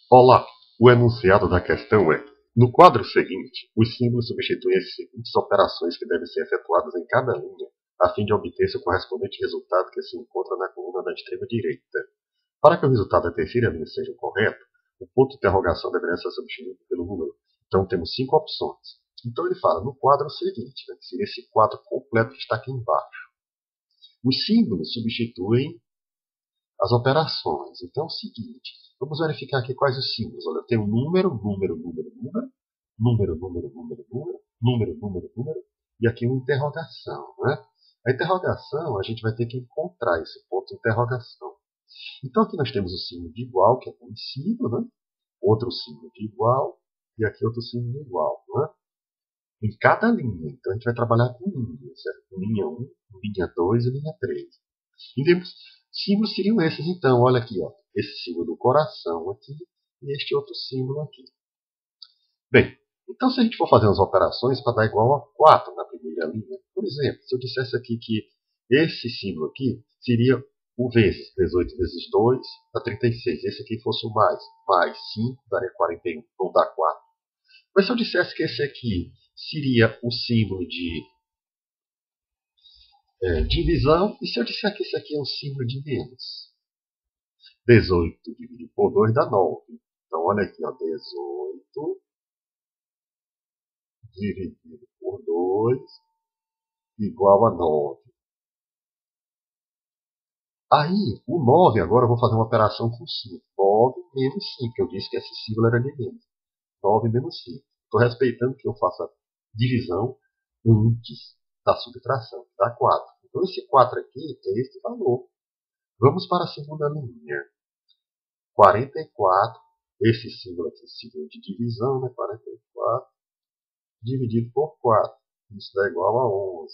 Olá! O enunciado da questão é: no quadro seguinte, os símbolos substituem as seguintes operações que devem ser efetuadas em cada linha, a fim de obter-se o correspondente resultado que se encontra na coluna da extrema direita. Para que o resultado da terceira linha seja o correto, o ponto de interrogação deverá ser substituído pelo número. Então temos 5 opções. Então ele fala no quadro seguinte, que seria esse quadro completo que está aqui embaixo. Os símbolos substituem as operações. Então é o seguinte, vamos verificar aqui quais os símbolos. Olha, eu tenho número, número, número, número, número, número, número, número, número, número, número, e aqui uma interrogação. Né? A interrogação, a gente vai ter que encontrar esse ponto de interrogação. Então aqui nós temos o símbolo de igual, que é conhecido, né? Outro símbolo de igual, e aqui outro símbolo de igual. Né? Em cada linha, então a gente vai trabalhar com linhas, certo? Linha 1, linha 2 e linha 3. E temos símbolos seriam esses, então, olha aqui, ó, esse símbolo do coração aqui e este outro símbolo aqui. Bem, então se a gente for fazer as operações para dar igual a 4 na primeira linha, por exemplo, se eu dissesse aqui que esse símbolo aqui seria o vezes, 18 vezes 2 dá 36, esse aqui fosse o mais 5 daria 41, não dá 4. Mas se eu dissesse que esse aqui seria o símbolo de divisão, e se eu disser que esse aqui é o símbolo de menos? 18 dividido por 2 dá 9. Então, olha aqui, ó, 18 dividido por 2 igual a 9. Aí, o 9, agora eu vou fazer uma operação com 5. 9 menos 5, eu disse que esse símbolo era de menos. 9 menos 5. Estou respeitando que eu faça divisão antes da subtração, que dá 4. Então, esse 4 aqui é esse valor. Vamos para a segunda linha. 44, esse símbolo aqui, símbolo de divisão, né? 44 dividido por 4. Isso dá igual a 11.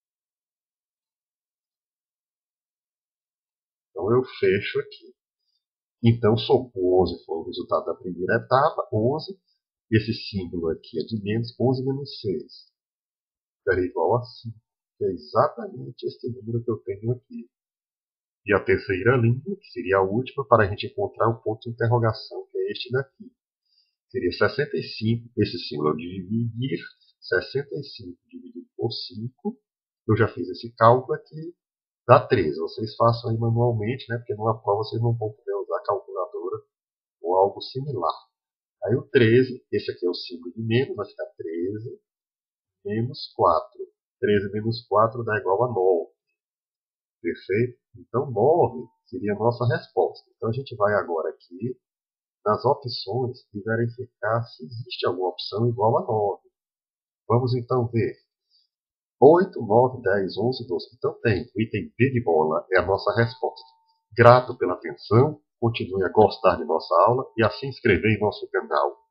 Então eu fecho aqui. Então, se o 11 for o resultado da primeira etapa, 11, esse símbolo aqui é de menos, 11 menos 6. Daria igual a 5. Que é exatamente esse número que eu tenho aqui. E a terceira linha, que seria a última, para a gente encontrar o ponto de interrogação, que é este daqui. Seria 65, esse símbolo de dividir, 65 dividido por 5. Eu já fiz esse cálculo aqui, dá 13. Vocês façam aí manualmente, né? Porque numa prova vocês não vão poder usar calculadora ou algo similar. Aí o 13, esse aqui é o símbolo de menos, vai ficar 13 menos 4. 13 menos 4 dá igual a 9. Perfeito? Então 9 seria a nossa resposta. Então a gente vai agora aqui nas opções e verificar se existe alguma opção igual a 9. Vamos então ver. 8, 9, 10, 11, 12. Então tem. O item B de bola é a nossa resposta. Grato pela atenção, continue a gostar de nossa aula e a se inscrever em nosso canal.